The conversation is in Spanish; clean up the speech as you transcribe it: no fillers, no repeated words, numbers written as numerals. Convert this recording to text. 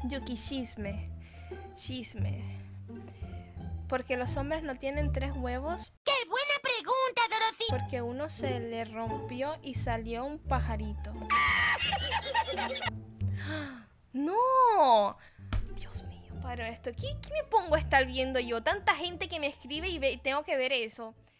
Yuki, chisme. Chisme. ¿Porque los hombres no tienen 3 huevos? ¡Qué buena pregunta, Dorothy! Porque uno se le rompió y salió un pajarito. ¡No! Dios mío, paro esto. ¿Qué me pongo a estar viendo yo? Tanta gente que me escribe y tengo que ver eso.